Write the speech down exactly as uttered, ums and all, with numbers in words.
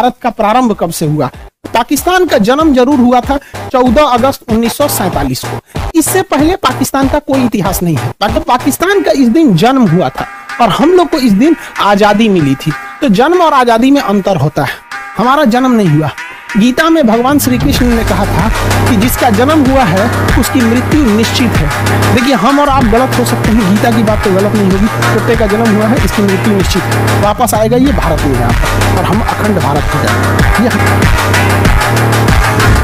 भारत का प्रारंभ कब से हुआ। पाकिस्तान का जन्म जरूर हुआ था चौदह अगस्त उन्नीस सौ सैंतालीस को। इससे पहले पाकिस्तान का कोई इतिहास नहीं है। तो पाकिस्तान का इस दिन जन्म हुआ था और हम लोग को इस दिन आजादी मिली थी। तो जन्म और आजादी में अंतर होता है। हमारा जन्म नहीं हुआ। गीता में भगवान श्री कृष्ण ने कहा था कि जिसका जन्म हुआ है उसकी मृत्यु निश्चित है। देखिए, हम और आप गलत हो सकते हैं, गीता की बात तो गलत नहीं होगी। कुत्ते का जन्म हुआ है, इसकी मृत्यु निश्चित है, वापस आएगा ये भारत में और हम अखंड भारत हो जाएंगे।